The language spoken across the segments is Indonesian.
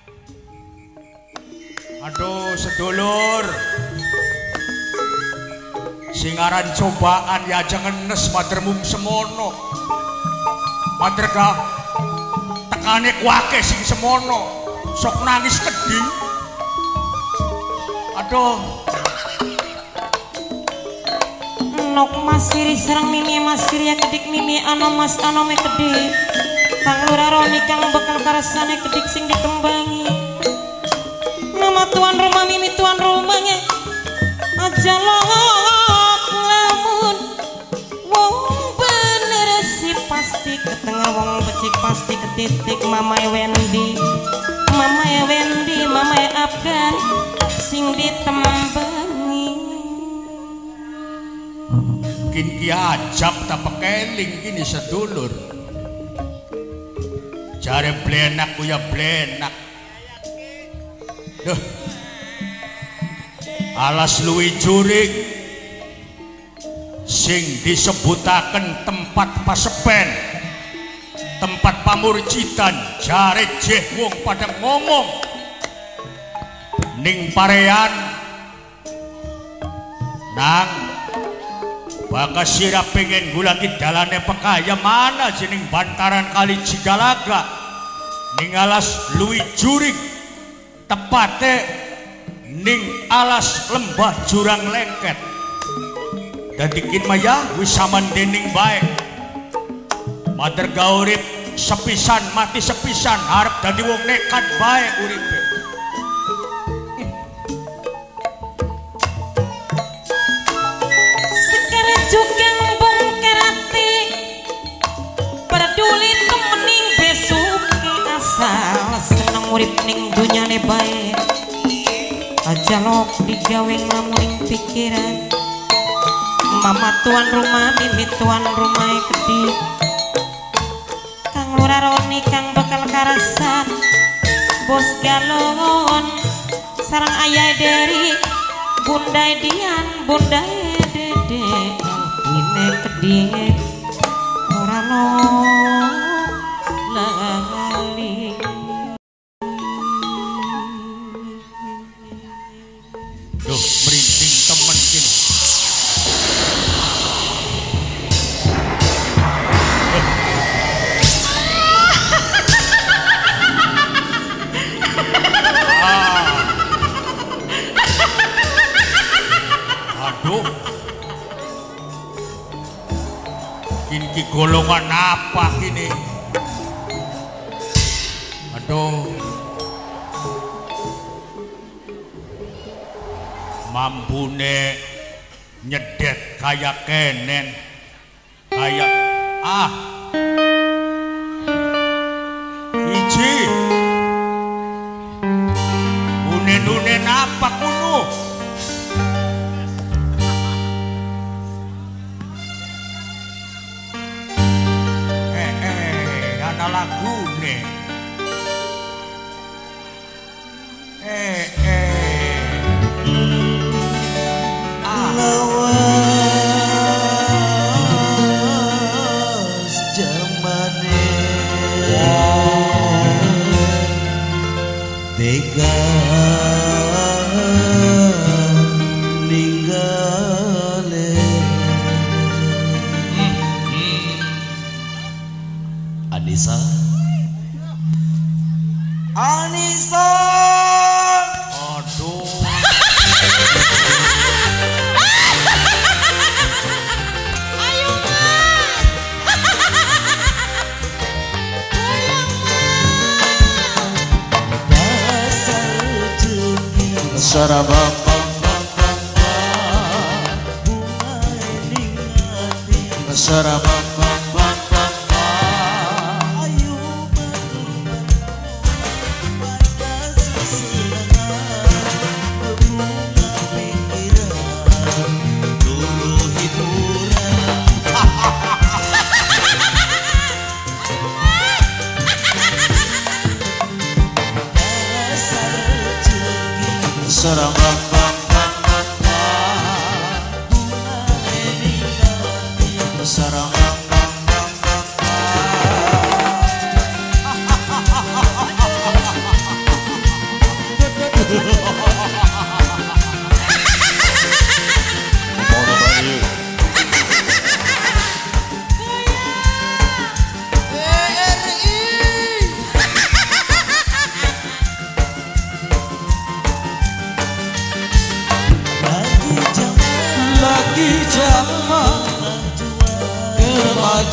Aduh sedulur, singaran cobaan ya jangan ngenes matermum semono. Materga tekane kuake sing semono, sok nangis kedhi. Aduh. Nok masiri serang mimi masiri ya kedik mimi mas me kedik. Kang lurah roni kang bakal karasane kedik sing dikembangi. Nama tuan rumah mimi tuan rumahnya aja lok lamun wong bener sih pasti ketengah wong becik pasti ketitik mamae Wendy mamae Afgan sing ditembangi. Kin ki ajab tak pekeling kini sedulur. Jare blenak ku ya blenak. Duh. Alas luwi jurig sing disebutaken tempat pasepen, tempat pamurcitan, jare jeh wong pada ngomong ning parean nang bakas sirap pengen gulagi dalane pekaya mana jening bantaran kali Cigalaga ning alas luwi jurig tepate ning alas lembah jurang lengket. Dadi kin maya wis samandening bae mater gaurip sepisan mati sepisan arep dadi wong nekat bae uripe. Sekarang juga bongkar hati peduli temening besok ke asal seneng urip ning dunyane bae. Aja lok digawe ngelamuning pikiran mama tuan rumah mimi tuan rumah kedik kang lurah roni kang bakal karasan bos galon sarang ayah dari bundai dian bundai dede ini kedik ora lo lali. Duh, merinding temen kini. Aduh. Kini golongan apa kini? Aduh. Mampune nyedet kayak kenen kayak iji unen apa kuno ana lagune lawas jamane tega ninggale Anissa aduh sarabam sarabam ayu sarabam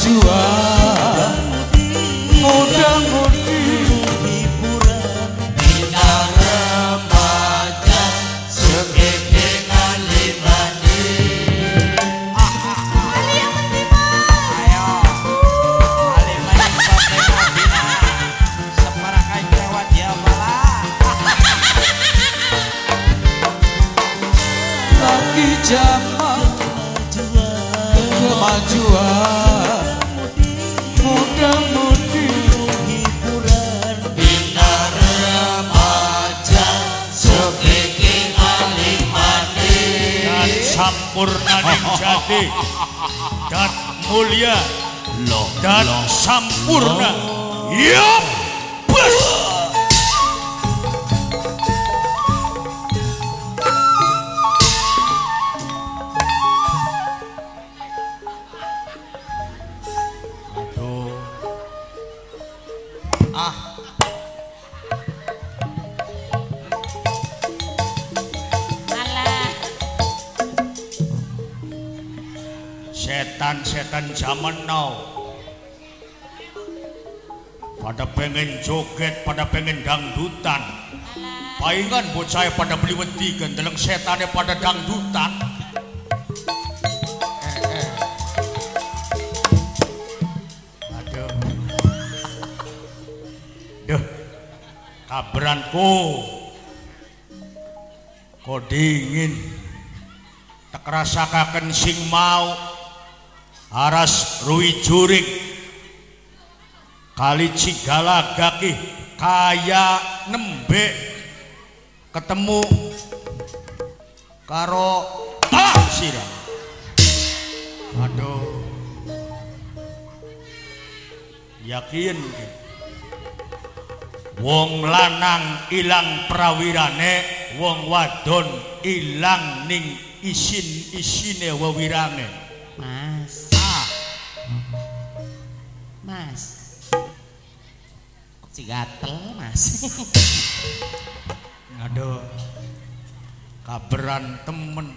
kemajuan muda-mudi hiburan bina remaja sekekengan limani. Ayo, kali main bapak bina separakan Jawa Jawa. Lagi zaman kemajuan muda-mudi hiburan bina remaja sekekengan limani. Dan sampurna ning jati dan mulia dan sampurna ya bos. Aduh. Alah, Setan-setan zaman now pada pengen joget, pada pengen dangdutan. Palingan bocah pada beli wedi deleng setannya pada dangdutan. Aduh. Duh. Kabaranku. Kok dingin. Tak rasakaken sing mau aras Ruwi Jurig kali Cigalaga ki kaya nembe ketemu karo sirah. Aduh, yakin ki wong lanang ilang prawirane, wong wadon ilang ning isin-isine wewirane. Mas. Mas. Kok gatel, Mas. Aduh, kabaran temen.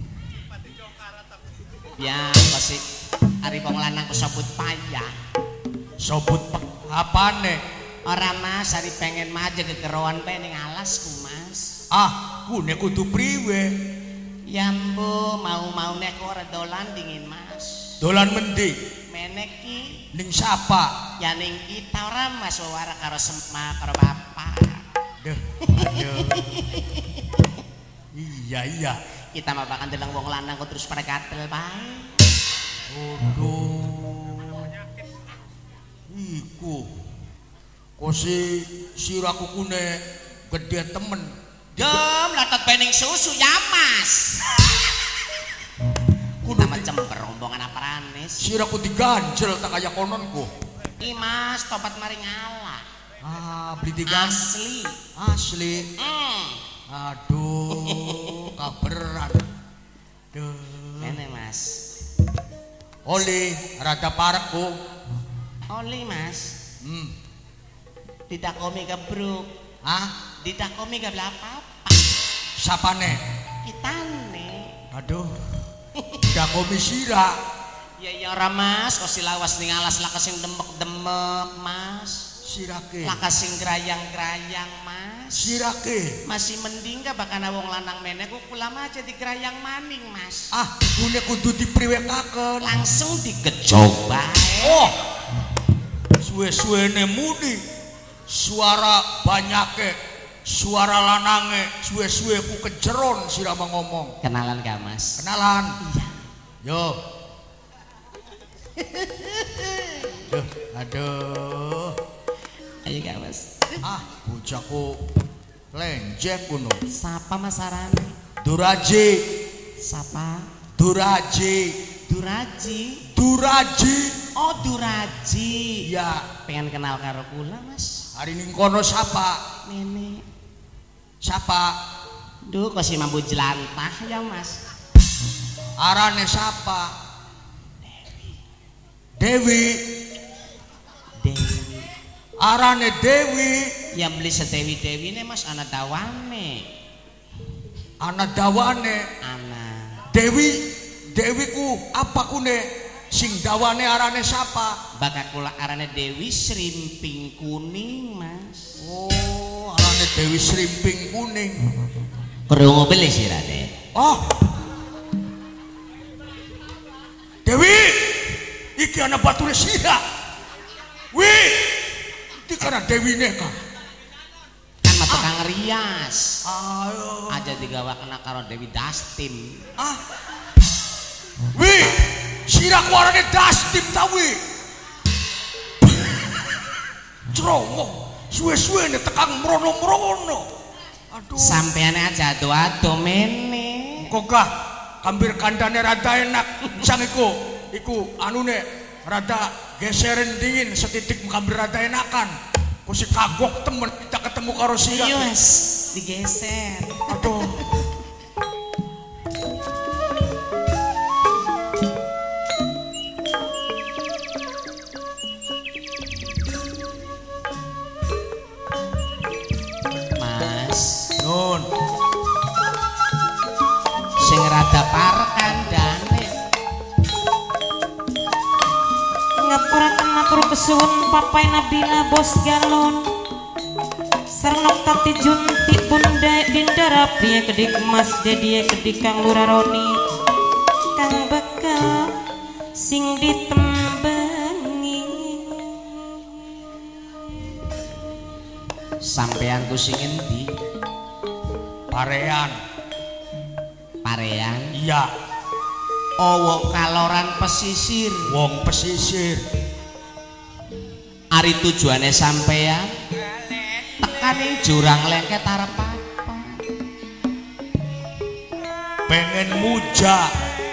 Ya, pasti ari wong lanang kesebut payah. Sobut apane? Ora Mas, ari pengen maju kekeroan pe ning alasku, Mas. Kune kudu priwe? Ya mbo, mau nek ora dolan dingin, Mas. Dolan mendi? Menek ki Ning sapa? ya ning kita ora Mas wara karo Sema karo bapak. Duh, aduh. Iya. Kita mah bakal ndeleng wong lanang kok terus pada gatel bae. Aduh. Iku. Kosi siraku kune gede temen. Dem latot bening susu ya Mas. Kita macam berombongan aparanis. Siraku diganjel tak kaya kononku. Ki Mas topat mari ngalah. Beli diganjel. Asli. Asli. Aduh, kaberan. Duh. Ini Mas. Oli, rada parekku. Oli Mas. Tidak komi gebruk. Tidak komi gak apa-apa. Sapane? Kitane. Aduh. Tidak komi sira. Ya ora Mas, kok silawas ning alas lakas sing demek-demek Mas. Sirake. Lakas sing grayang-grayang Mas. Sirake. Masih mending gak bakal wong lanang meneh ku kula aja digrayang maning Mas. Kune kudu dipriwekaken. Langsung digejog bae. Oh. Suwe-suwene mudi. Suara banyake, suara lanange, suwe-suwe ku kejeron sirama ngomong. Kenalan gak Mas? Kenalan. Iya. Yo. Aduh. Ayo gak Mas? Bocahku lenjek kuno. Sapa Mas Arane? Duraji. Sapa? Duraji. Duraji. Duraji. Oh Duraji. Ya. Pengen kenal karo kula Mas. Hari ning kono sapa? Nenek. Sapa? Duh kok si mambu jelantah ya Mas. Arane sapa? Dewi. Dewi. Arane Dewi. Ya beli sedewi-dewi nih Mas anak dawane. Anak dawane. Anak. Dewi. Dewiku apa kune? sing dawane arane sapa? Bakal kula arane Dewi Srimping Kuning, Mas. Oh, arane Dewi Srimping Kuning. Krungu pilih sih Raden. Oh. Dewi, iki ana bature sira. Wih, iki kana Dewi neka. Kan mah tukang rias. Ayo. Aja digawa kena karo Dewi Dastin. Ah. Wih, sira ku arane Dastin ta wih. Ceromo, suwe-suwe ne tekang mrono-mrono. Aduh. Sampeane aja ado-ado mene. Kok gah kambir kandane rada enak. Sang iku anune rada geseren dingin setitik kambir rada enakan. Ku si kagok temen kita ketemu karo sira. Iya, Mas, digeser. Aduh. Mas, Nun, sing rada parek kandhane. ngapuraken matur kesuwun papai Nabila Bos Galon sareng Noktati Junti Bunda Dindara Pria Kedik Mas Dedie Kedik Kang Luraroni Kang Bekal sing ditembangi Sampean ku sing endi? parean. Parean. Iya, Oh, wong Kaloran pesisir. wong pesisir. Ari tujuane sampean tekan ing jurang lengket arep apa? Pengen muja.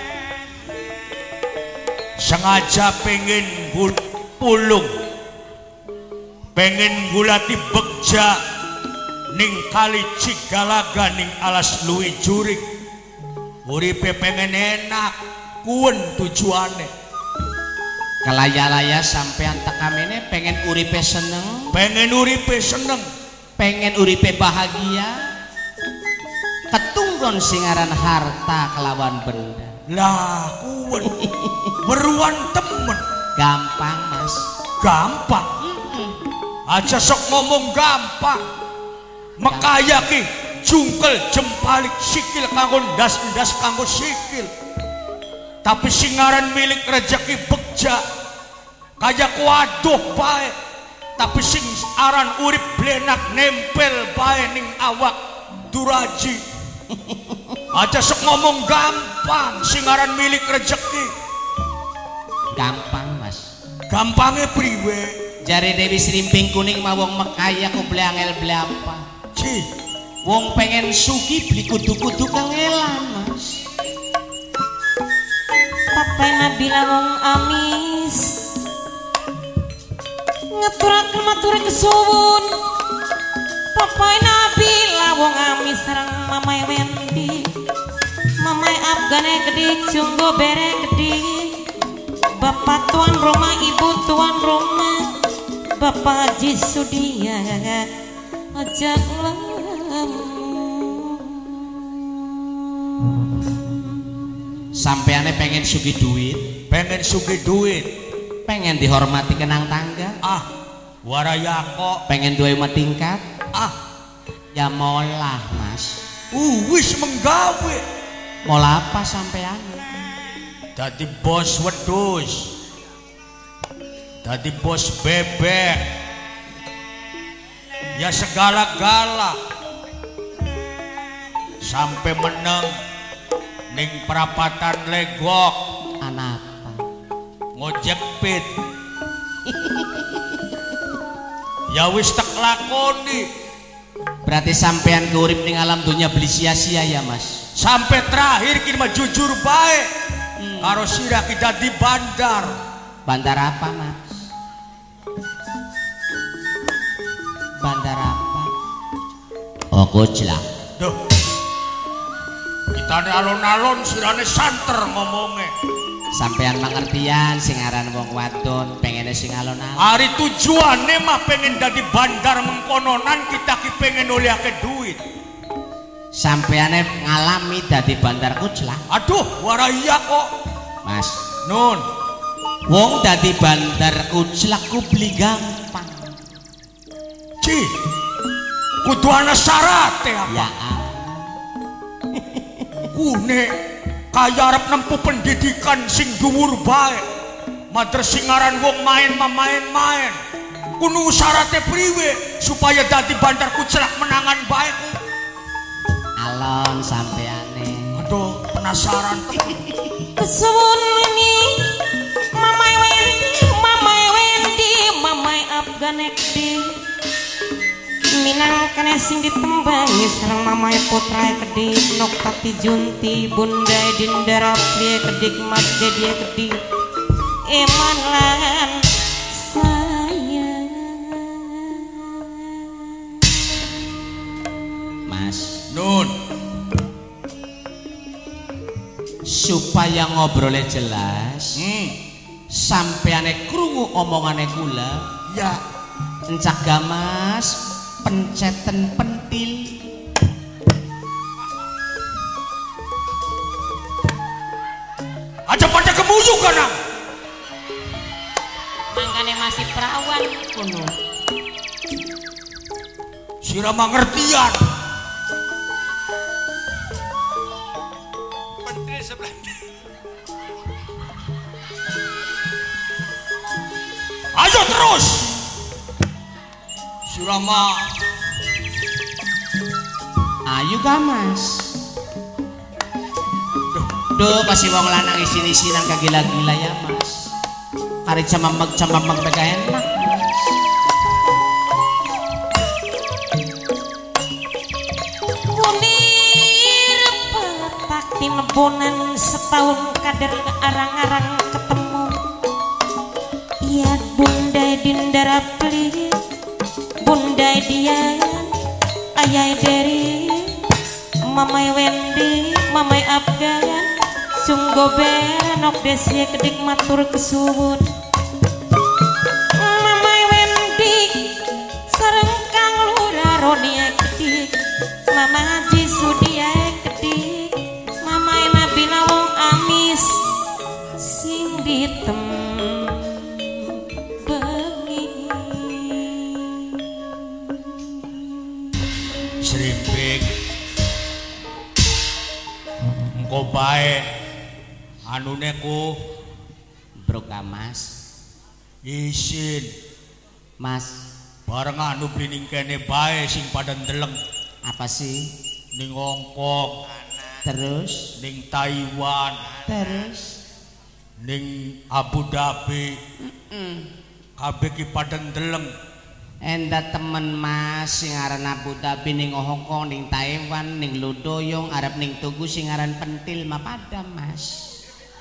Sengaja pengen pulung. Pengen gulati begja ning kali Cigalaga ning alas Luwi Jurig. Uripe pengen enak, kuen tujuane. Kelaya-laya sampean tekamene pengen uripe seneng, Pengen uripe seneng, pengen uripe bahagia. Ketunggon sing aran harta kelawan benda. lah kuen. Beruan temen, Gampang, Mas. gampang. Aja sok ngomong gampang. Mekaya ki jungkel jempalik sikil kanggo ndas-ndas kanggo sikil. Tapi singaran milik rejeki begja kaya kuaduh bae. Tapi sing aran urip blenak nempel bae ning awak duraji. Aja sok ngomong gampang singaran milik rejeki. Gampang, Mas. Gampangnya priwe? Jare Dewi Srimping Kuning mah wong Mekaya ku beli angel beli apa? Ci, Wong pengen sugi beli kudu-kudu kangelan, Mas. papai Nabila wong amis ngaturaken matur kesuwun papai Nabila wong amis sareng mamai Wendi mamai Afgane Kedik Junggo Bere Kedik Bapak tuan rumah ibu tuan rumah Bapak Haji Sudia ajak Sampeane pengen sugi duit, pengen sugih duit. pengen dihormati kenang tangga, Ah, waraya kok. pengen duwe tingkat, Ah, ya molah, Mas. wis menggawe. Molah apa sampean? Dadi bos wedhus. Dadi bos bebek. Ya segala-gala. Sampai meneng ning perapatan Legok Anak ngojek pit. Ya wis tak lakoni. berarti sampean ke urip ning alam dunia beli sia-sia ya, Mas. Sampai terakhir kini mah jujur baik. Karo sirah kita di bandar. Bandar apa, Mas? Bandar apa? Oh, Kojlak. Duh. Kita ne alon-alon sirane santer ngomongnya. Sampean mangertian sing aran wong wadon pengen sing alon-alon. Hari tujuannya mah pengen dadi bandar mengkononan kita ki pengen oliake duit. Sampeane ngalami dadi bandar Kojlak. Aduh, waraya kok. Mas, Nun, Wong dadi bandar kuclak ku beli gampang. Ci, kudu ana syarate apa? Ya. Kune kaya arep nempuh pendidikan sing dhuwur bae. Mater sing aran wong main-main. Kudu syarate priwe supaya dadi bandar kuclak menangan bae ku? Alon sampeane. Aduh, penasaran temen. Kesuwun ini Mamai Wendy, Mamai Afganek di Minang kene sing ditembangi sareng Mamai Putra Kedi Noktati Junti Bunda Dinda Rapli Kedik Mas Dedi Kedi Eman lan sayang. Mas Nun, supaya ngobrolnya jelas sampeane krungu omongane kula ya. encaga Mas penceten pentil. Aja pada kemuyu kanang. Mangkane masih perawan kuno. Sirama ngertian. Ayo terus. Sirama. Ayo ga Mas. Duh pasti wong lanang isin-isinan kagila-gila ya Mas. Kari camamag mega enak. Kunir petak tinebonan setahun kader arang-arang ketemu. Iya Bunda Dinda Rapli, Bunda Dian, Ayah dari Mamai Wendy, Mamai Afgan, Sunggo Beranok Desi Kedik matur kesuwun. Mamai Wendy sareng Kang Lurah Roni Kedik, Mama Haji Sudia Kedik, Mamai Nabila wong amis sing ditembengi. Srimpik. Engko bae anune ku Broka Mas. isin Mas, bareng anu blining kene bae sing pada ndeleng apa sih? ning Hong Kong, Terus ning Taiwan, ning Abu Dhabi. Kabeh ki pada ndeleng. enda temen Mas sing aran Abu Dhabi ning Hong Kong ning Taiwan ning Ludoyong arep ning Tugu sing aran pentil mapada Mas.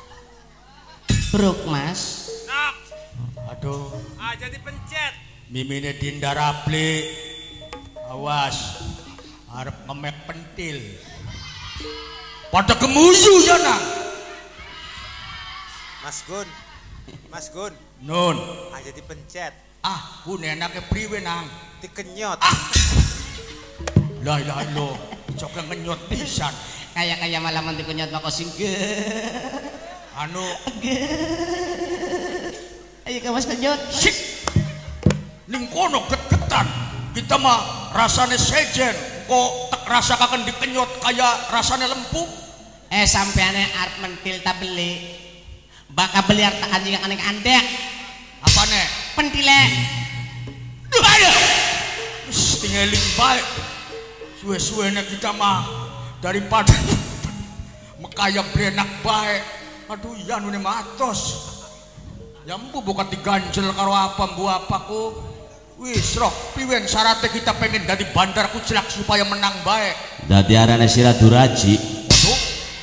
Bruk Mas. Nak, Aduh, jadi pencet. mimine Dinda Rapli. Awas, arep ngemek pentil. Pada kemuyu ya nang. Mas Gun, Nun, jadi pencet. kun enake priwe nang. Dikenyot. La ilaha illallah, cok ngenyot pisan. Kaya malah menti kunyot mako singge. Anu, Ayo ke Mas kunyot. sik. Ning kono get-getan. Kita mah rasane sejen, kok tak rasakan dikenyot kaya rasane lempung. Sampeane arep mentil ta beli. Bakal beli arep tak anjing aning andek. Apane? Pentile. Aduh. Wis tingeling bae. Suwe-suwene kita mah daripada mekaya blenak bae. Aduh, ya nune matos. Ya mbu bukan diganjel karo apa mbu apaku. Wis roh piwen syaratnya kita pengen dadi bandar kuclak supaya menang bae. Dadi arane sira duraji. Waduh.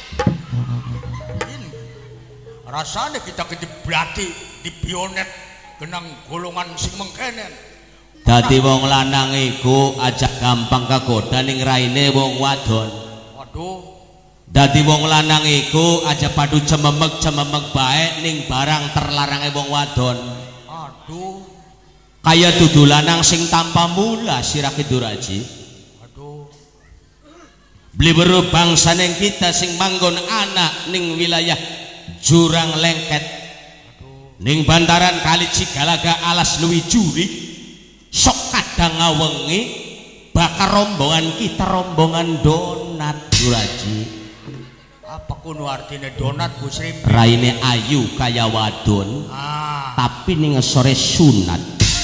Ini rasanya kita berarti di pionet genang golongan sing mengkenen. Dadi wong lanang iku aja gampang kagoda ning raine wong wadon. Waduh. Dadi wong lanang iku aja padu cememek bae ning barang terlarange wong wadon. Aduh. Kaya dudu lanang sing tanpa mula sira Kiduraji. Aduh. Beli weruh bangsane kita sing manggon anak ning wilayah Jurang Lengket. ning bantaran Kali Cigalaga alas luwi juri sok kadang ngawengi bakar rombongan kita rombongan donat Duraji. Apa kuno artinya donat Gus Rimpi? Raine ayu kaya wadon tapi ning sore sunat.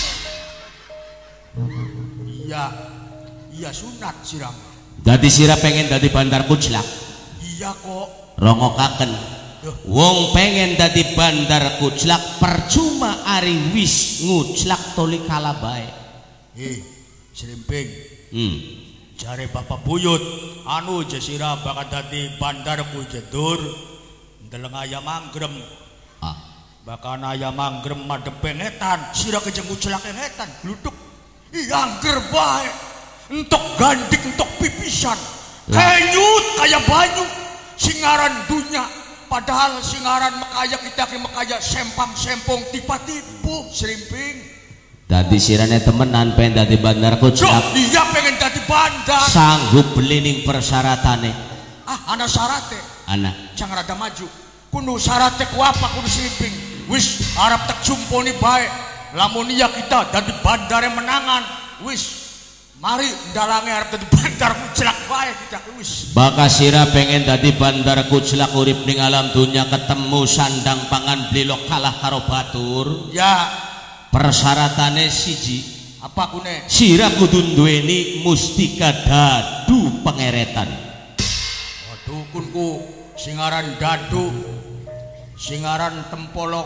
Iya sunat siram. Dadi sira pengen dadi bandar kuclak. Iya kok. Rongokaken wong pengen dadi bandar kuclak percuma ari wis nguclak toli kalabae. Srimping. Jare Bapak Buyut anu jesira bakal dadi bandar ku jedur ndeleng ayam anggrem. Bakal ayam anggrem madep pengetan sira kejeng nguclak pengetan gluduk. Angger bae. Entok gandik entok pipisan. Kenyut kaya banyu. Singaran dunya padahal singaran makaya kita ke makaya sempang-sempong tiba-tiba Srimping. Dadi sirane temenan pengen dadi bandar kuclak. Dia pengen dadi bandar. Sanggup beli ning persyaratane. Ana syarate. Ana. Jangan rada maju. Kudu syarate ku apa kudu Srimping. Wis arep tek jumponi bae. Lamun iya kita dadi bandare menangan. Wis mari dalange arep dadi bandar kuclak bae kita wis. Baka sira pengen dadi bandar kuclak urip ning alam dunya ketemu sandang pangan blilok kalah karo batur. Ya, persyaratannya siji. Apa kune? Sira kudu duweni mustika dadu pengeretan. Waduh kunku singaran dadu, singaran tempolong.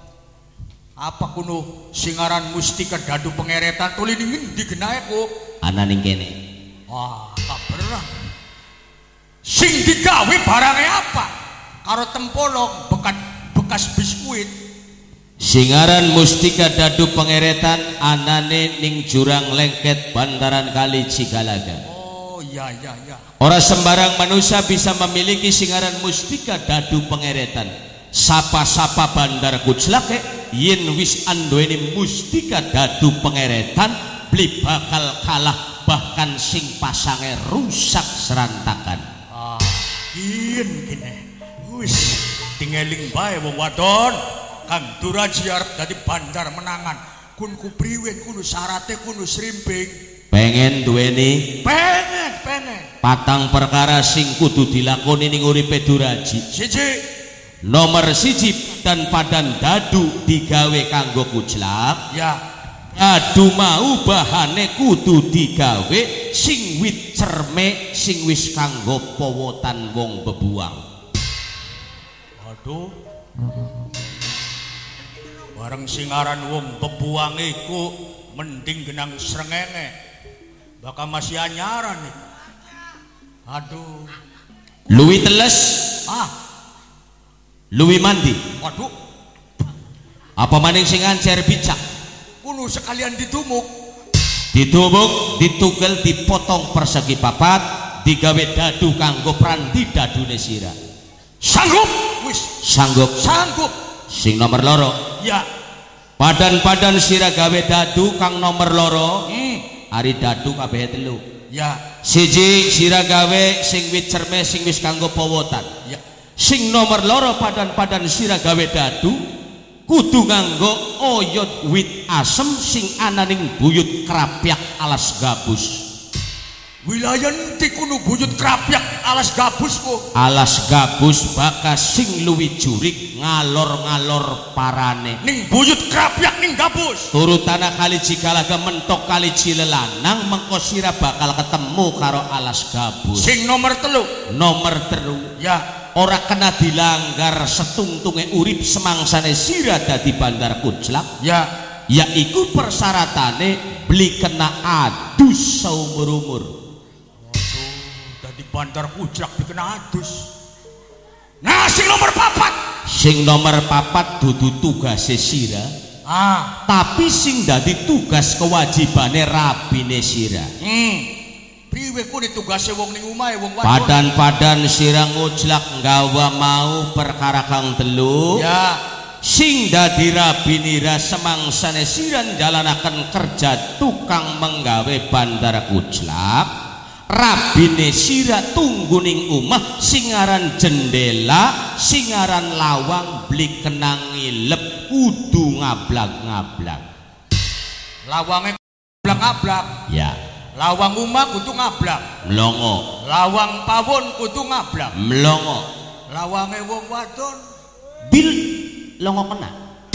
Apa kuno singaran mustika dadu pengeretan tuli ning ndi genahe ku? Ana ning kene. Wah, kaberan. Sing digawe barange apa? Karo tempolong bekas biskuit. Singaran mustika dadu pengeretan anane ning jurang lengket bantaran Kali Cigalaga. Oh iya. Ora sembarang manusia bisa memiliki singaran mustika dadu pengeretan. Sapa-sapa bandar kuclak yen wis anduweni mustika dadu pengeretan beli bakal kalah bahkan sing pasange rusak serantakan. Gini wis tingeling bae wong wadon Kang Duraji arep dadi bandar menangan kun kupriwen kudu syarate kudu Srimping. Pengen duweni? Pengen. Patang perkara sing kudu dilakoni ning uripe Duraji. Siji. Nomor siji dan padan dadu digawe kanggo kuclak. Ya. Dadu mau bahane kudu digawe sing wit cerme sing wis kanggo powotan wong bebuang. Aduh. Bareng singaran wong bebuang iku mending genang srengenge. Bakal masih anyaran nih. Aduh. Luwi teles. Luwi mandi. Waduh. Apa maning sing ancer bicak? Kudu sekalian ditumuk. Ditumuk, ditugel, dipotong persegi papat, digawe dadu kanggo prandi dadune sira. Sanggup? Wis. Sanggup. Sing nomor loro. Ya. Padan-padan sira gawe dadu kang nomor loro. Ari dadu kabeh telu. Ya. Siji sira gawe sing wit cerme sing wis kanggo powotan. Ya. Sing nomor loro padan-padan sira gawe dadu kudu nganggo oyot wit asem sing ananing buyut krapyak alas gabus. Wilayah nanti kudu buyut krapyak alas gabus ku. Alas gabus bakas sing luwi jurik ngalor-ngalor parane. Ning buyut krapyak ning gabus. Turut tanah Kali Cigalaga mentok Kali Cilelanang mengko sira bakal ketemu karo alas gabus. Sing nomor telu. Nomor telu. Ya. Ora kena dilanggar setungtunge urip semangsane sira dadi bandar kuclak. Ya. Yaiku persyaratannya beli kena adus seumur umur. Waduh, dadi bandar kuclak dikena adus. Nah, sing nomor papat. Sing nomor papat dudu tugase sira. Tapi sing dadi tugas kewajibane rabine sira. Priwe ku ditugase wong ning omahe wong wadon. Padan-padan sira nguclak nggawa mau perkara kang telu. Ya. Sing dadi rabinira semangsane sira njalanaken kerja tukang menggawe bandar kuclak rabine sira tungguning umah singaran jendela singaran lawang beli kenang ngilep kudu ngablak-ngablak. Lawange ngablak-ngablak. Ya. Lawang umah kudu ngablak. Mlongo. Lawang pawon kudu ngablak. Mlongo. Lawange wong wadon Bil longo kena.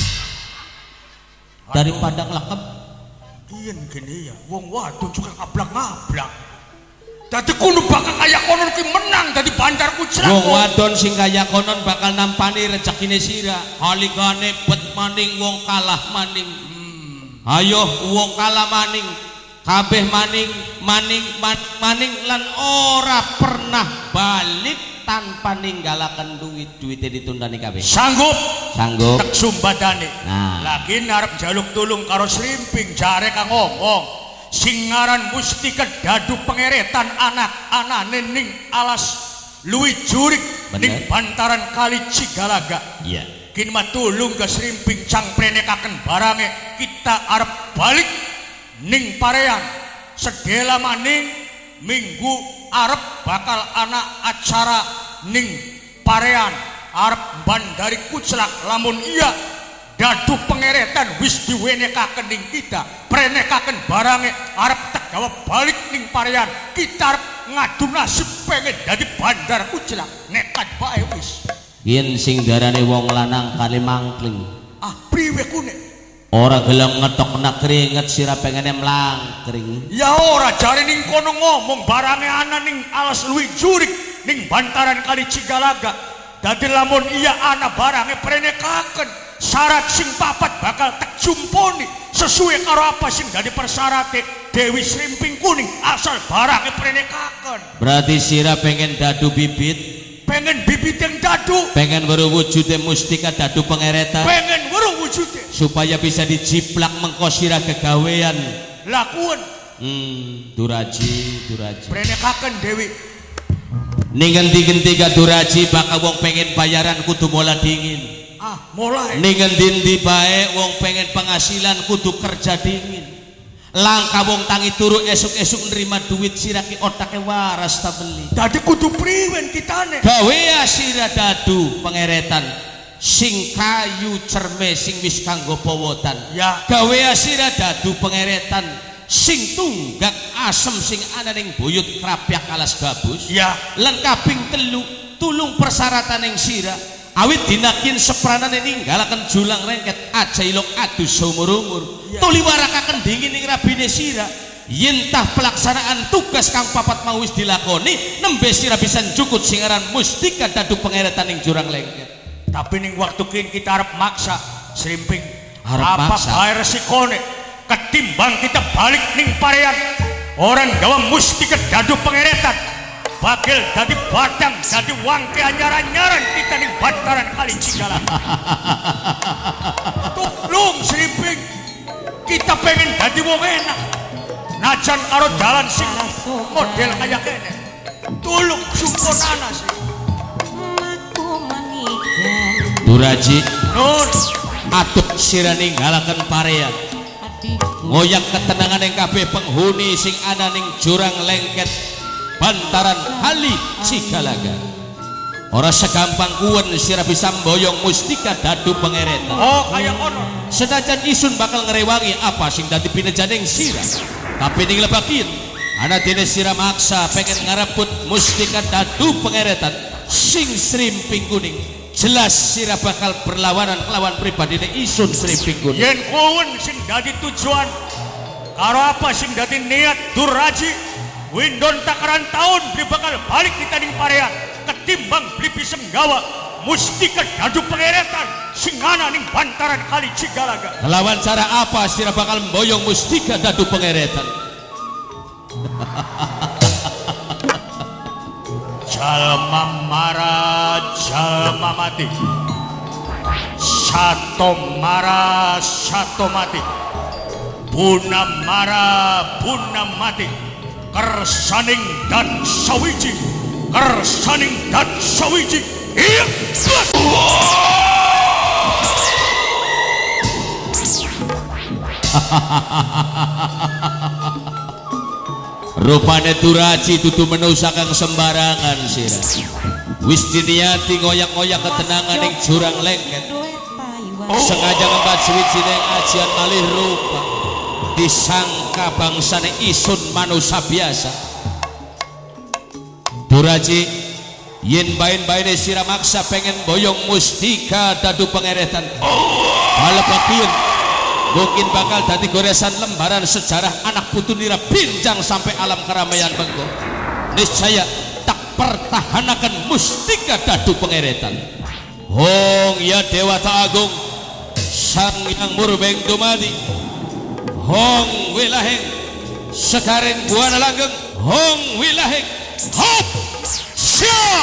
Daripada ngelekep. Iya gini ya, wong wadon juga ngablak-ngablak. Dadi kudu bakal kaya konon ki menang dadi bandar kuclak. Wong wadon sing kaya konon bakal nampani rezekine sira. Kaligane bet maning wong kalah maning. Ayo wong kalah maning. Kabeh maning lan ora pernah balik tanpa ninggalaken duit-duite ditundani kabeh. Sanggup. Sanggup. Tek sumbadane. Nah. Lagi narep jaluk tulung karo Srimping jare kang ngomong. Singaran Mustika Dadu Pengeretan anak-anane ning alas luwih jurik ning bantaran kali Cigalaga. Iya. Kini matulung ke Srimping cangprenekaken barange kita arep balik ning parean sedela maning minggu arep bakal anak acara ning parean arep bandari kuclak lamun iya Dadu Pengeretan wis diwenekaken ning kita prenekaken barange arep tegawa balik ning parean kita arep ngadu nasib pengen dadi bandar kuclak nekat bae wis. Yen sing darane wong lanang kali mangkling. Ah priwe kune? Ora gelem ngetok kena keringet sira pengene mlangkring. Ya ora jare ning kono ngomong barange ana ning alas luwih jurik ning bantaran kali Cigalaga. Dadi lamun iya ana barange prenekaken syarat sing papat bakal tek jumponi sesuai karo apa sing dadi persyarate Dewi Srimping Kuning asal barange prenekaken. Berarti sira pengen dadu bibit. Pengen bibit yang dadu. Pengen weruh wujude Mustika Dadu Pengeretan. Pengen weruh wujude. Supaya bisa dijiplak mengko sira kegawean. Lakuan. Duraji. Prenekaken Dewi. Ning endi-endi ka Duraji bakal wong pengen bayaran kudu mola dingin. Mulai. Ning endi-endi bae wong pengen penghasilan kudu kerja dingin. Langka wong tangi turu esuk-esuk nerima duit sira ki otake waras ta beli. Dadi kudu priwen kitane. Gawe sira Dadu Pengeretan sing kayu cerme sing wis kanggo pawotan. Ya. Gawe sira Dadu Pengeretan sing tunggak asem sing ana ning buyut krapyak alas gabus. Ya. Lan kaping telu tulung persyaratan ing sira awit dinakin sepranane ninggalaken julang rengket aja ilok adu seumur-umur. Tuli warakaken dingin ing rabine sira yen tah pelaksanaan tugas kang papat mau wis dilakoni nembe sira bisa njukut singaran Mustika Dadu Pengeretan ing jurang lengket. Tapi ning waktu kini kita arep maksa Srimping Arep apa maksa. bae resikone ketimbang kita balik ning parean orang gawa Mustika Dadu Pengeretan bakal dadi badang dadi wangke anyar-anyaran kita ning bantaran kali Cigalaga. Tulung Srimping kita pengen dadi wong enak najan karo dalan sing model kaya kene. Tulung sukonana sih. Aku menikah Duraji Nun atuk sira ninggalaken parean adikku. ngoyak ketenangan yang kabeh penghuni sing ana ning jurang lengket bantaran kali Cigalaga. Ora segampang kuwen sira bisa mboyong Mustika Dadu Pengeretan. oh kaya kono. Senajan isun bakal ngerewangi apa sing dadi pinejaning sira. Tapi ning lebakin ana dene sira maksa pengen ngareput Mustika Dadu Pengeretan sing Srimping Kuning. Jelas sira bakal berlawanan kelawan pribadine isun Srimping Kuning. Yen kowen sing dadi tujuan karo apa sing dadi niat Duraji windon takaran tahun beli bakal balik kita ning parean ketimbang beli pisem gawa Mustika Dadu Pengeretan sing ana ning bantaran kali Cigalaga. Lawan cara apa sira bakal mboyong Mustika Dadu Pengeretan? Jalma mara jalma mati. Sato mara sato mati. Buna mara buna mati. Kersaning dan sawiji. Kersaning dan sawiji. Iya. rupane Duraji dudu menusa kang sembarangan sira. Wis diniati ngoyak-ngoyak ketenangan ing jurang lengket. Sengaja ngembat suwijining ajian malih rupa disangka bangsane isun manusia biasa. Duraji yen bain-baine sira maksa pengen boyong Mustika dadu pengeretan balabakian mungkin bakal dadi goresan lembaran sejarah anak putu nira binjang sampai alam keramaian bengko. Niscaya tak pertahanakan Mustika dadu pengeretan. Hong ya Dewata Agung Sang Yang Murbeng Dumadi, Hong Wilaheng Sekareng Buana Langgeng, Hong Wilaheng Hop Siap.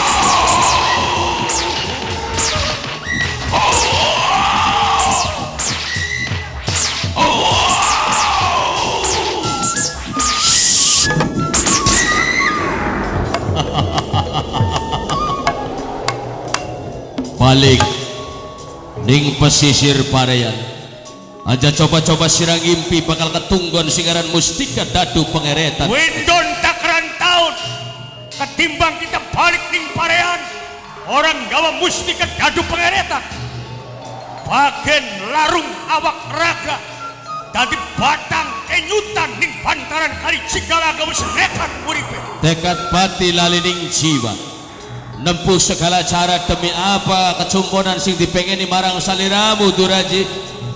Balik ning pesisir Pareyan aja coba-coba sirang impi bakal ketunggon singaran Mustika dadu pengeretan. Windon takaran tahun ketimbang kita balik ning Pareyan orang gawa Mustika dadu pengeretan bagen larung awak raga dadi batang kenyutan ning bantaran kali Cigalaga wis nekat uripe. Tekad bati lalining jiwa nempuh segala cara demi apa kecumponan sing dipengeni marang saliramu Duraji.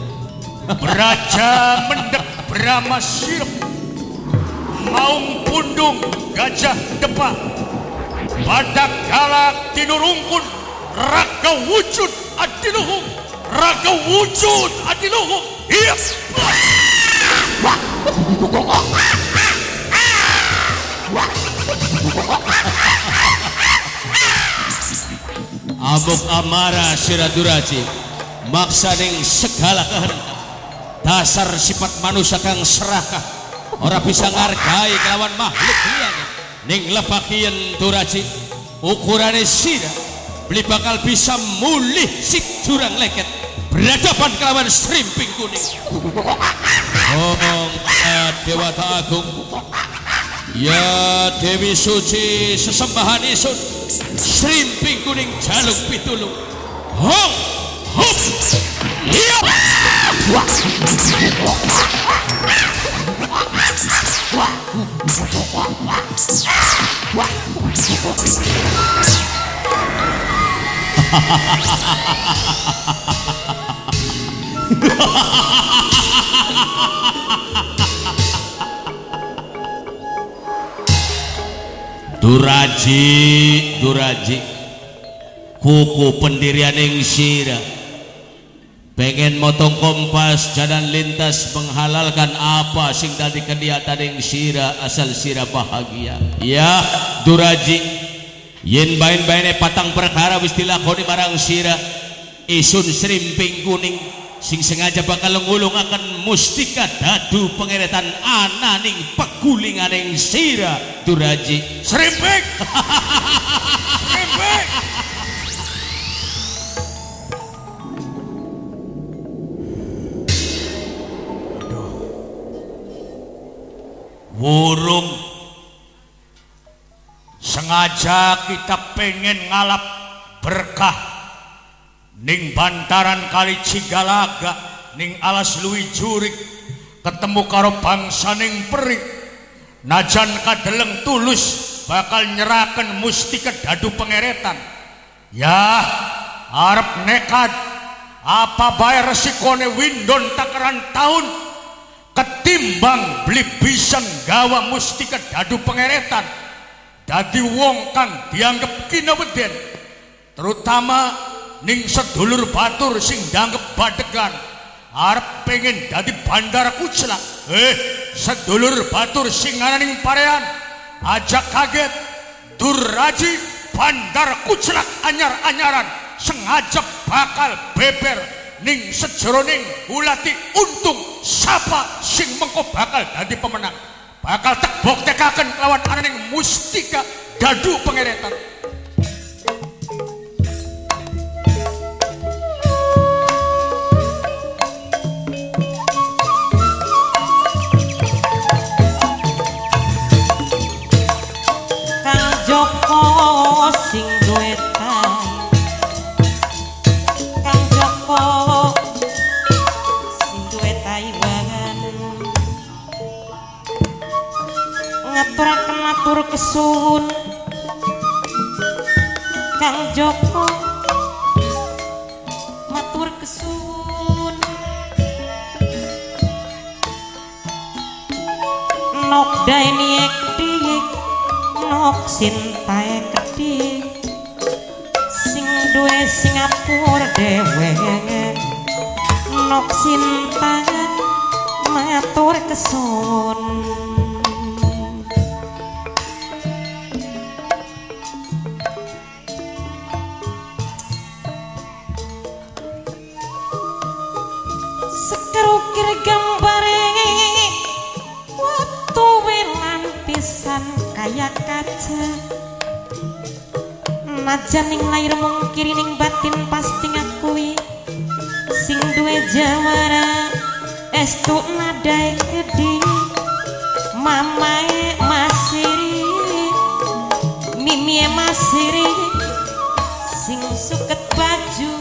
Beraja mendek Brahma sirep maung pundung gajah depak badak galak tinurungkun raga wujud adiluhung raga wujud adiluhung. Iya amuk amarah sira Duraji maksa ning segala kehendak dasar sifat manusia kang serakah ora bisa ngargai kelawan makhluk liyane ning lebakian Duraji ukurane sira beli bakal bisa mulih si jurang leket berhadapan kelawan Srimping Kuning. Om Dewata Agung ya Dewi Suci sesembahan isun Srimping Kuning jaluk pitulung. Hong hop iya. Duraji kuku pendirian yang sira pengen motong kompas jalan lintas menghalalkan apa sing tadi kediatan yang sira asal sira bahagia. Ya Duraji yen bain-baine patang perkara wis dilakoni marang sira isun Srimping Kuning sing sengaja bakal ngulung akan Mustika dadu pengeretan ananing pegulingan yang sira Duraji. Srimping Srimping Wurung sengaja kita pengen ngalap berkah ning bantaran kali Cigalaga ning alas luwi jurik ketemu karo bangsa ning perik najan kadeleng tulus bakal nyeraken Mustika dadu pengeretan ya arep nekat apa bae resikone windon takaran tahun ketimbang beli bisa gawa Mustika dadu pengeretan dadi wong kang dianggep kinaweden terutama ning sedulur batur sing dianggep badegan arep pengen dadi Bandara Kucelak. Sedulur batur sing ngaraning Pareyan aja kaget Duraji Bandara Kucelak anyar-anyaran sengaja bakal beber ning sejeroning ulati untung sapa sing mengko bakal dadi pemenang bakal tak boktekaken lawan ananing Mustika dadu pengeretan. Joko sing duwe tai Kang Joko sing duwe Taiwan ngaturaken matur kesuwun Kang Joko matur kesuwun nok daini ekdik nok sintae kedik sing duwe Singapura dhewe nok sintae matur kesuwun sekerukir gambare watu welan pisan kaya kaca najan ning lair mung kiri ning batin pasti ngakui sing duwe jawara estu nadae gede mamae masiri mimie masiri sing suket baju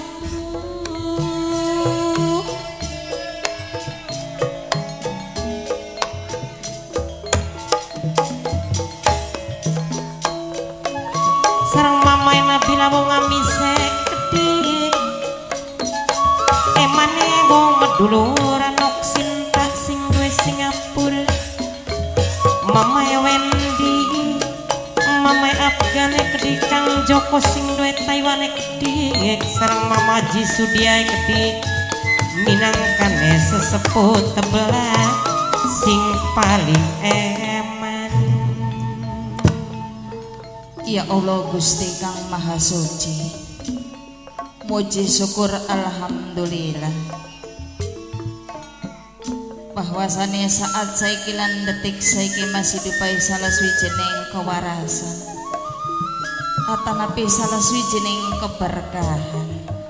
sareng mamae Nabila wong ngamise kedik emane wong meduluran nok sinta sing duwe Singapura mamae Wendy mamae Afgan kedik Kang Joko sing duwe Taiwan kedik sareng mama Jisudia kedik minangkane sesepuh tebelah sing paling eman. Ya Allah Gusti Kang Maha Suci, muji syukur alhamdulillah bahwasane saat saiki lan detik saiki masih dupai salah swijining kewarasan atanapi salah swijining keberkahan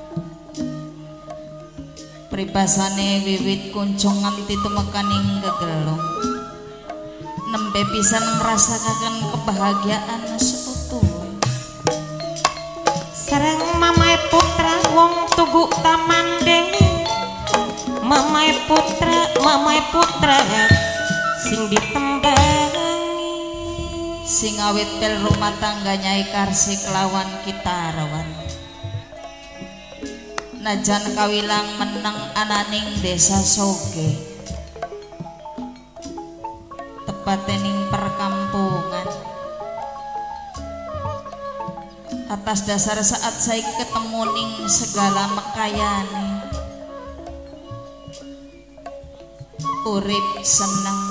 pribasane wiwit kuncung nganti tumekaning gegelung nembe pisan ngrasakaken kebahagiaan sareng mamae putra wong tugu tamandeng mamae putra sing ditembangi sing awit pel rumah tangga Nyai Karsi kelawan kitarawan najan kawilang meneng ananing desa soge tepatening perkampungan atas dasar saat saya ketemu ning segala mekayane urip seneng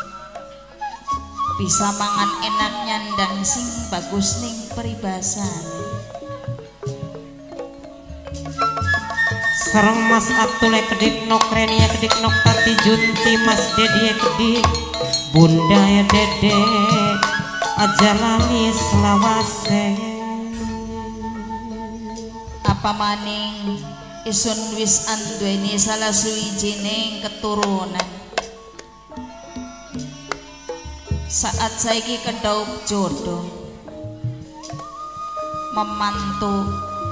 bisa mangan enak nyandang sing bagus ning peribasan sareng Mas Atule kedik nok Renia kedik nok Tati Junti Mas Dedi kedik Bunda ya Dede aja lali selawase apa maning isun wis anduweni salah suwijining keturunan saat saiki kedaup jodoh memantu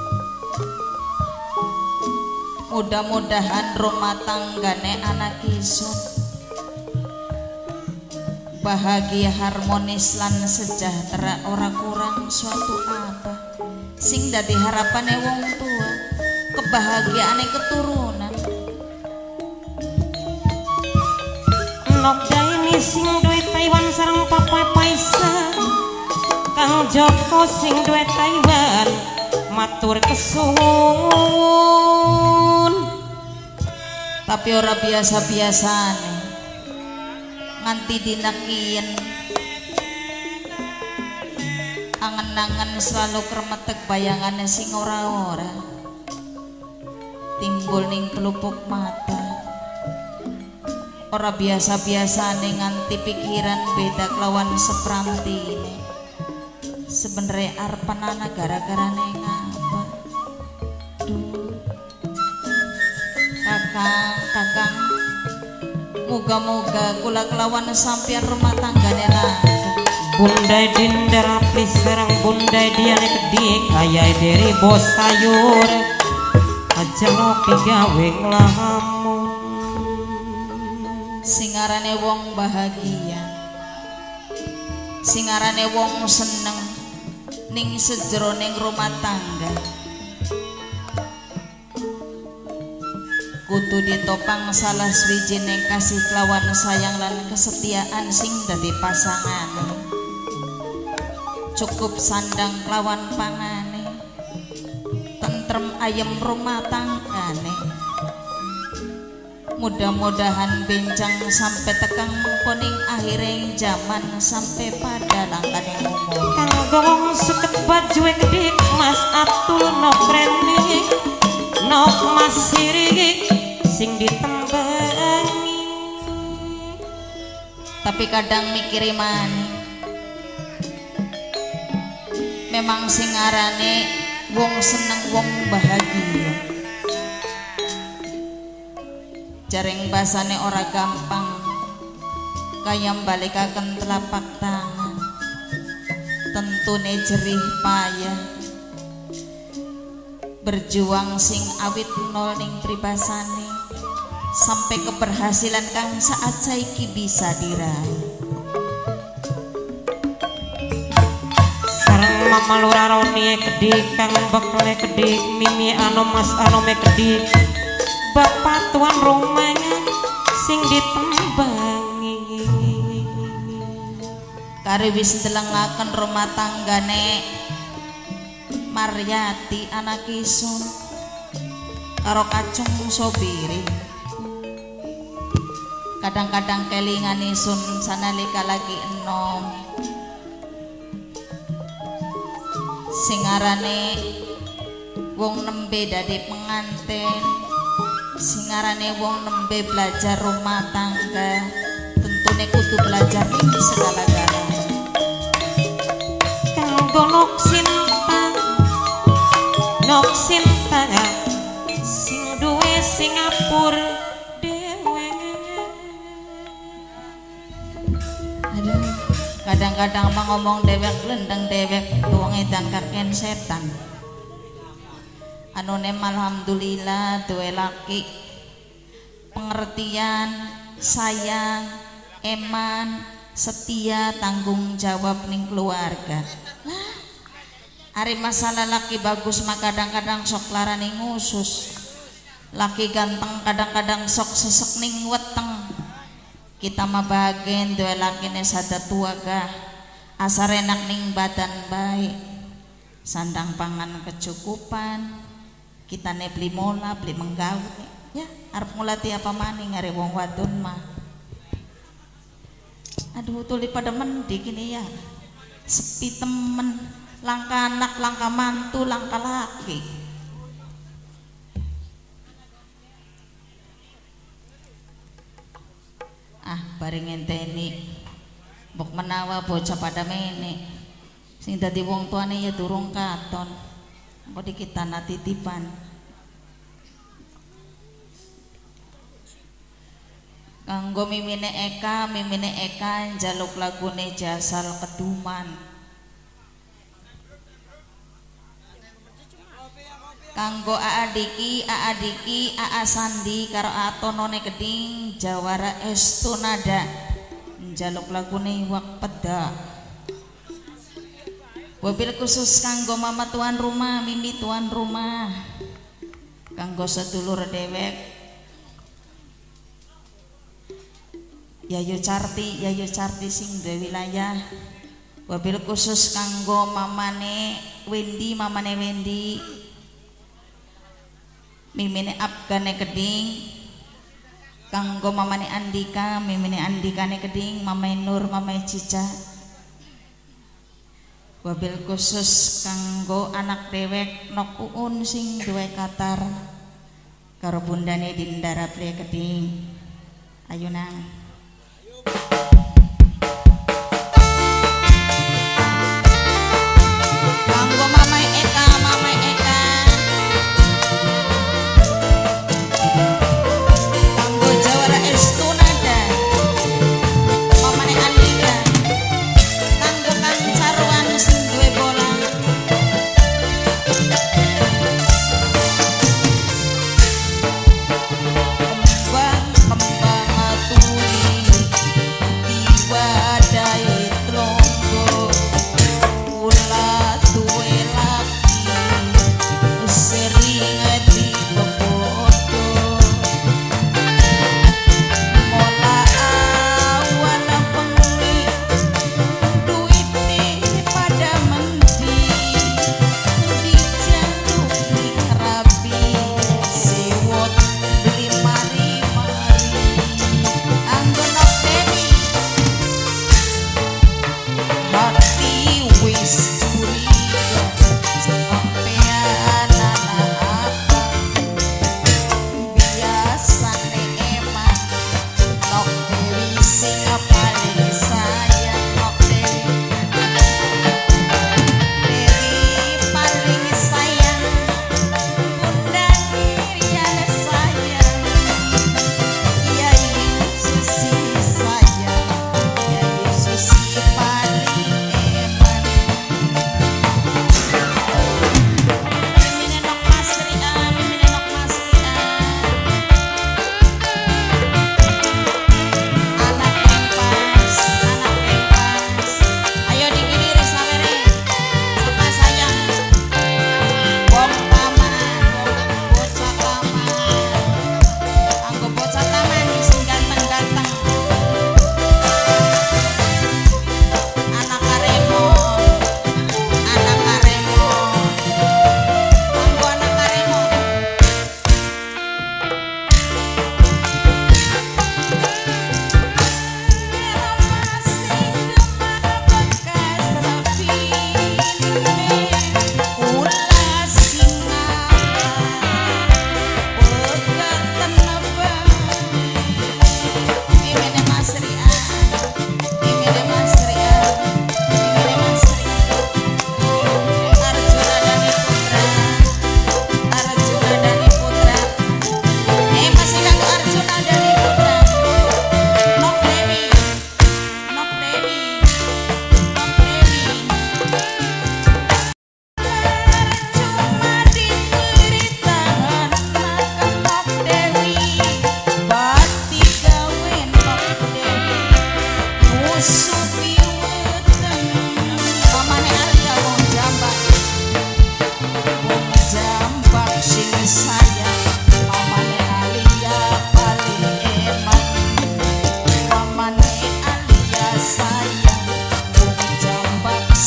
mudah-mudahan rumah tanggane anak isun bahagia harmonis lan sejahtera ora kurang suatu apa sing dadi harapane wong tua kebahagiaane keturunan nok daini sing duwe Taiwan sareng Papa Paisa Kang Joko sing duwe Taiwan matur kesuwun tapi ora biasa-biasane nganti dinakien angen-angen selalu kremetek bayangane sing ora-ora timbul ning pelupuk mata ora biasa-biasane nganti pikiran beda kelawan seprantine sebenere arpenana gara-garane ngapa kakang muga-muga kula kelawan sampeyan rumah tanggane langgeng Bundai Dinda Rapli serang Bundai Diane kedik ayai dari bos sayur aja ngopi gawe ngelamun. Singarane wong bahagia, singarane wong seneng ning sejroning rumah tangga, kudu ditopang salah swijining kasih kelawan sayang lan kesetiaan sing dadi pasangan. Cukup sandang kelawan pangane, tentrem ayem rumah tanggane. Mudah-mudahan bincang sampai tekang mengkoning akhirnya zaman sampai pada langkaning umur. Kang gong suket baju kedik Mas Atul nok reni nok Mas Siri sing ditembangi. Tapi kadang mikiri maneh, memang singarane wong seneng wong bahagia. Jaring basane ora gampang kaya balikaken telapak tangan, tentune jerih payah berjuang sing awit nol ning pribasane sampai keberhasilan kang saat saiki bisa diraih. Sareng Mama Lura Roni kedik Kang Bekle kedik Mimi Mas Anome kedik Bapak tuan rumahnya sing ditembangi. Kari wis delengaken rumah tanggane Maryati anak isun karo Kacung Sobiri. Kadang-kadang kelingan isun sanalika lagi enom, singarane wong nembe dadi penganten, singarane wong nembe belajar rumah tangga, tentune kudu belajar ini segala-galanya. Kanggo nok sinta sing duwe Singapura dewe. Aduh, kadang-kadang mah ngomong dewek lendeng dewek wong edan kaken setan. Anune alhamdulillah duwe laki pengertian, sayang, eman, setia, tanggung jawab ning keluarga. Ari masalah laki bagus mah kadang-kadang sok larani ngusus, laki ganteng kadang-kadang sok sesek ning weteng. Kita mah bahagen duwe lakine sada tua gah, asar enak ning badan baik, sandang pangan kecukupan, kita ne beli mola beli menggawe ya arep ngulati apa maning ngare wong wadon mah. Aduh tuli pada mendi gini ya, sepi temen, langka anak, langka mantu, langka laki. Bareng ngenteni mbok menawa bocah pada mene sing dadi wong tuane ya durung katon, engko dikitana titipan. Kanggo mimine Eka njaluk lagune Jasal Keduman. Kanggo Aadiki, Aa Sandi karo Atonone Keding Jawara Estunada njaluk lagune Iwak Peda. Wabil khusus kanggo mama tuan rumah, mimi tuan rumah, kanggo sedulur dewek Yayu Carti sing duwe wilayah. Wabil khusus kanggo mamane Wendy, mimine Afgane Keding, kanggo mamane Andika, mimine Andikane Keding, mamai Nur, mamai Cica. Wabil khusus kanggo anak dewek Nok Uun sing duwe Qatar, karo bundane Dinda Rapli Keding. Ayo nang. Kanggo mamai Eka, kanggo Jawara Estunada, mamane Andika, kanggo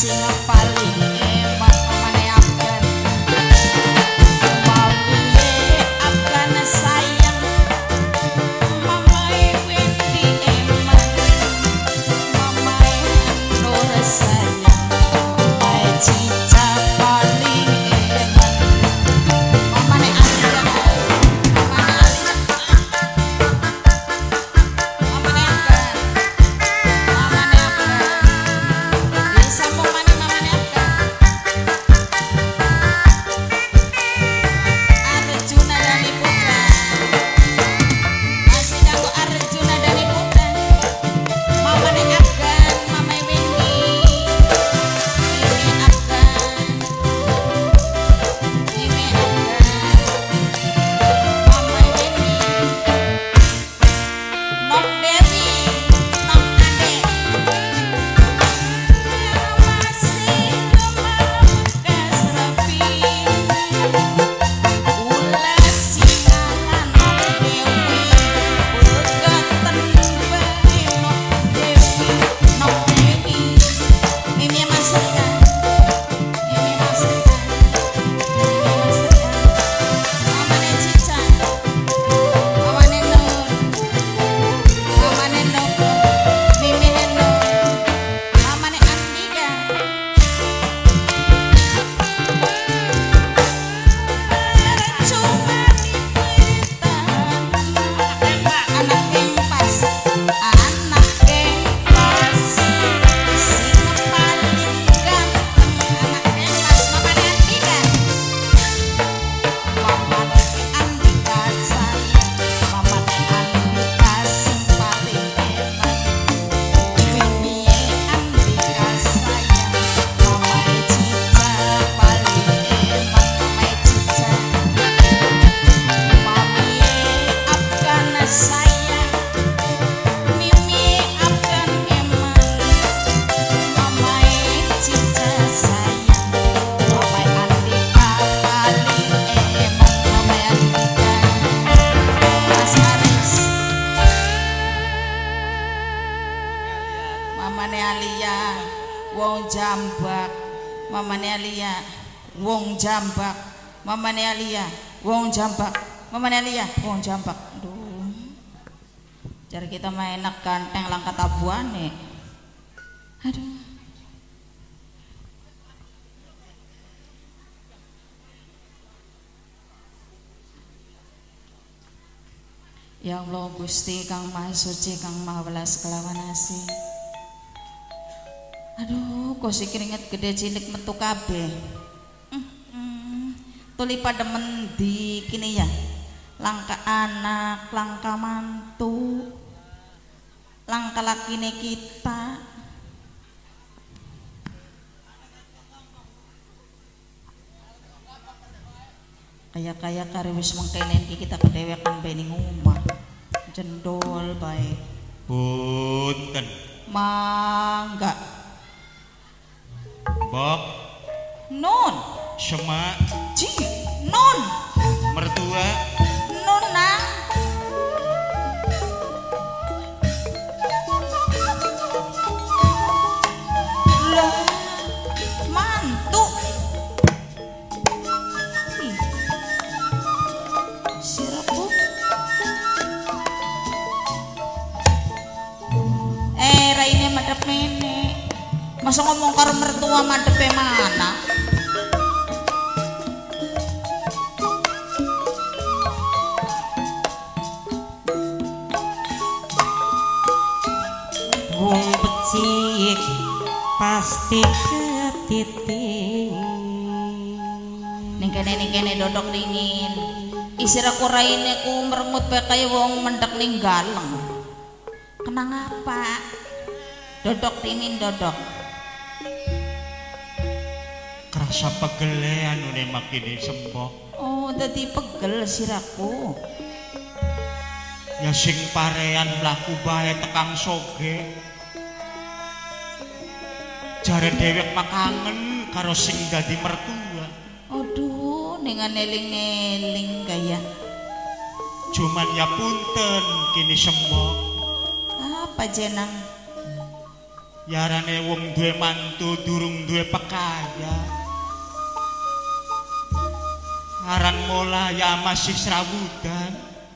sing paling emak mamane Afgan mamiye Afgan sayang mamae Wendy emak mamae Nur sayang mamae Cica paling emak mamane Afgan mamane Afgan mamane Afgan bisa mamane mamane Afgan Arjuna Dani Putra masih jago Arjuna Dani Putra mamane Afgan mamai Wendy Mimi Afgan Mimi Afgan mamai Wendy Nok Dewi Nok Ade masih kemas rapi ulah singalan Nok Dewi begeten bae Nok Dewi Mimi Masrika Mimi Masrika Mimi Masrika mamane Cica mamane Nur mamane Nur Mimi Nur mamane Andika cuma diberitaan anak geng pas anak geng pas sing paling ganteng anak geng pas mamane Andika mamane Andika sayang mamane Andika sing paling enak Mimi Andika sayang mamae Cica paling enak mamae Cica mami Afgan sayang Mimi Afgan emak mamae Cica sayang mamae Andika paling enak mamae Andika Mas Aris mamane Alia wong jambak mamane Alia wong jambak mamane Alia wong jambak mamane Alia wong jambak aduh jar kita mah enak ganteng langka tabuane aduh ya Allah Gusti Kang Maha Suci Kang Maha Welas kelawan asih aduh kok si keringet gede cilik metu kabeh tuli pada mendi kini ya langka anak langka mantu langka lakine kita kaya kare wis mengkenen ki kita kedewekan bae ning omah jendol bae Punten. mangga Mbok, nun semak, ji nun mertua, nunang lah mantu ih sirapku raine madep nenek masa ngomong karo mertua madepe mana wong becik pasti ketitik ning kene dodok dingin isira ku raine ku mermut bae kaya wong mendek ning galeng kenang apa dodok dingin dodok kerasa pegele anu ne makine sembok. oh dadi pegel siraku Ya sing parean mlaku bae tekang soge. Jare dhewek makangen karo sing dadi mertua. aduh dengan eling-eling gaya Cuman ya punten kini sembok. apa jenang Yarane wong duwe mantu durung duwe pekaya. Aran mola ya masih serawudan.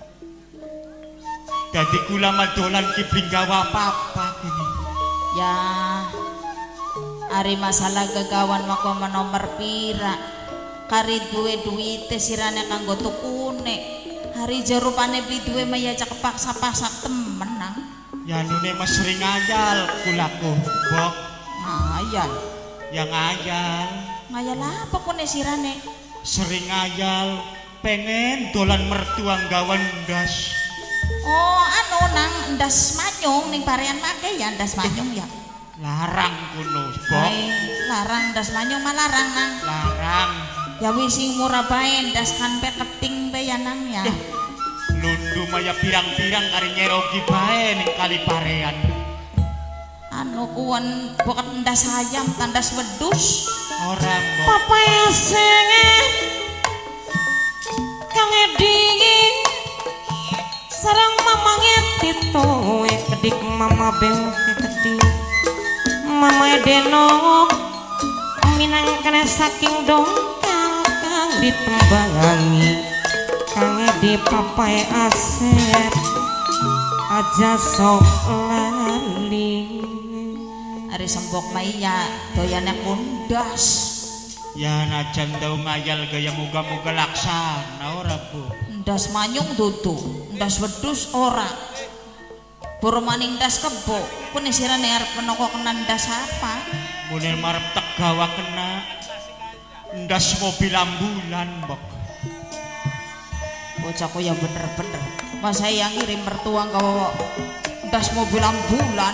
Dadi kula madolan ki bringgawa apa kini. Ya ari masalah gagawan maka nomor pira. Kari duwe duwite sirane kanggo tukune. Hari jerupane beli duwe maya cak paksa-paksa temen nang. Ya nune mas sering ngayal kulaku, Bok. Ngayal. Yang ngayal. Ngayal apa kone sirane? Sering ngayal pengen dolan mertua gawan ndas. Oh anu nang ndas manyung ning parean make ya ndas manyung ya. Larang kuno, Bok. Larang ndas manyung mah larang nang. Larang. Ya wis sing murah bae ndas kan pe keting be ya nang ya. Lundu maya pirang-pirang kari nyerogi bae ning kali parean. Anu kuwen bukan ndas ayam tandas wedus. Orang, Bok. Papaya senge Kang Edi sareng mamange Tito kedik mama beung kedik mama Deno minang kena saking dongkang kang ditembangi Kang Edi papaya asep aja sok lali. Ari sembok maya doyane kundas. Ya najan tau ngayal gaya muga-muga laksana ora, Bu. Ndas manyung dudu, ndas wedus ora. Boro maning ndas kebo, pune sirane arep menoko kena ndas apa? Mune marep Tegawa kena ndas mobil ambulan, Bok. Bocahku ya bener-bener. Masa yang ngirim mertua gawa ndas mobil ambulan.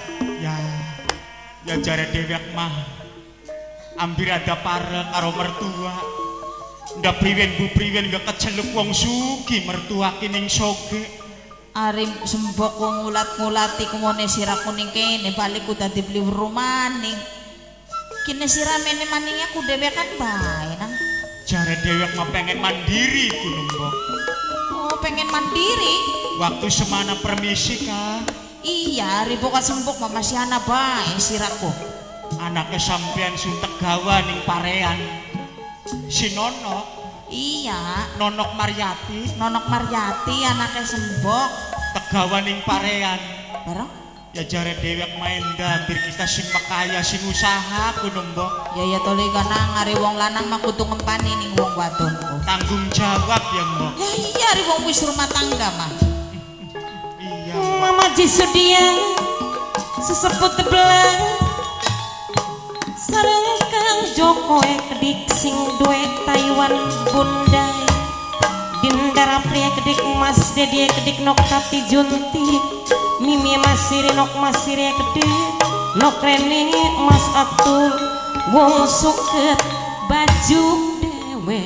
Ya jare dewek mah ambir ada para karo mertua. Ndak priwen bu priwen gak keceluk wong sugi mertua kining soge. Ari sembok wong ngulat-ngulati kumone sira kuning kene balik ku dadi beli rumane. Kene sira mene maning aku dewekan bae nang. Jare dewek mah pengen mandiri gunung, Bok. Oh, pengen mandiri. Waktu semana permisi kah? Iya, ribukan sembok mama si anak bae siraku. Anaknya sampean sun Tegawa ning parean. Si Nonok. Iya, Nonok Maryati. Nonok Maryati anaknya sembok. Tegawa ning parean. Bareng? Ya jare dewek main hampir kita sing makaya sing usaha kuno, Mbok. Ya toli kanang ari wong lanang mah kudu ngempani ning wong wadon. Tanggung jawab ya, Mbok. Ya iya ari wong wis rumah tangga mah. Iya. Mama Jisudiang seseput belang sareng Kang Joko kedik sing duwe Taiwan bundai Dindara pria kedik Mas Dedie kedik nok Tati Junti Mimi Masiri nok Masiri kedik nok Reni Mas Atul wong suket baju dewe.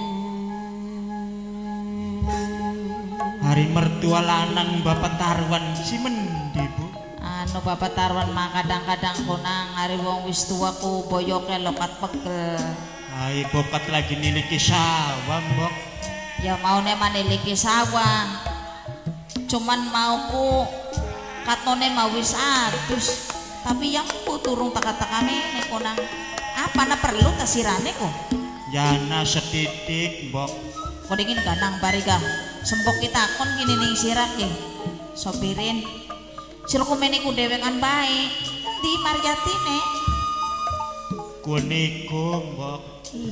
Hari mertua lanang Bapak Tarwan si mendi, Bu? Anu Bapak Tarwan mah kadang-kadang kunang hari wong wis tua ku boyoke lokat pegel. Ai bokat lagi niliki sawah, Mbok. Ya maune maniliki sawah. Cuman mauku katone mau wis adus. Tapi yang ku turung teka-tekane nek kunang. Apa na perlu tasirane ku? Yana setitik, Mbok. Kok dingin ganang bariga. Sembok kita kon gini ning sirake. Sopirin. Sirku meni ku dewekan bae. Di Maryatine. Kuniku, Mbok.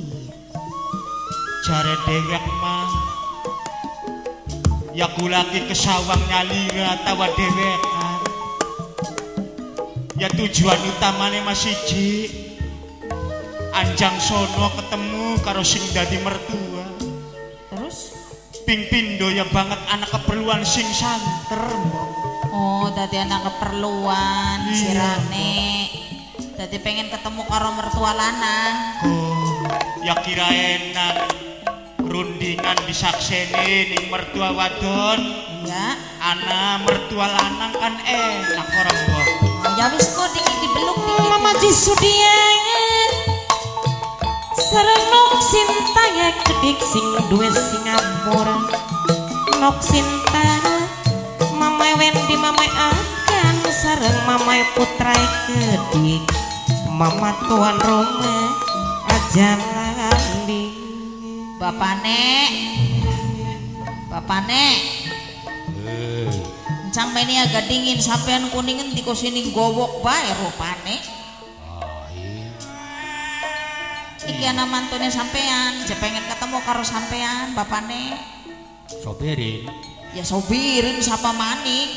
Jare dewek mah ya kulaki kesawang nyalira tawa dewekan. Ya tujuan utamane masih siji. Anjang sono ketemu karo sing dadi mertua. Terus? Ping pindo ya banget anak keperluan sing santer, Mbok. Oh, dadi anak keperluan Iya, sirane. Dadi pengen ketemu karo mertua lanang. Oh, ya kira enak rundingan disakseni ning mertua wadon. Iya. Anak mertua lanang kan enak orang, Mbok. Oh, ya wis kok dingin dibeluk dikit. Mama Jisudiang sareng nok Sinta ya kedik sing duwe Singapura nok Sinta Mama Wendy Mama Akan sareng mamai putrai kedik mama tuan rumah aja lali bapane encang meni agak dingin sampean kuningen tiko sini gowok bae rupane iki ana mantune sampean je pengen ketemu karo sampean bapane Sobirin ya sobirin siapa maning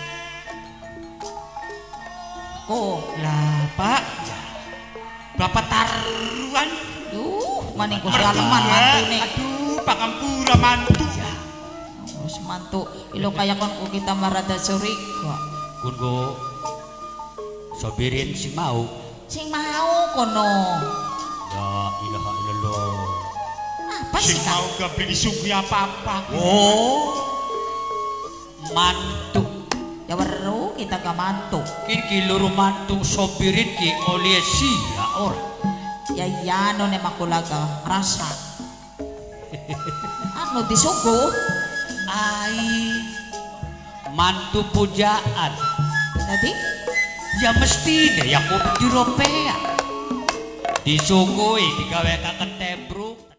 kok lah Pak Bapak taruhan maning ku daleman mantune aduh pangampura mantu wis mantu ilo kaya kon ku kita marada curiga kun go Sobirin sing mau kono la ilaha illallah apa sih sing Kang? mau gak beli sugi apa-apa oh mantu Ya weru kita gak mantu. kini loro mantu Sobirin ki oleh sia ora Ya iya no ne makulaga ngerasa. Anu disuguh. ai mantu pujaan Jadi ya mesti deh ya kopi di ropea disuguhi digawe kakek tebruk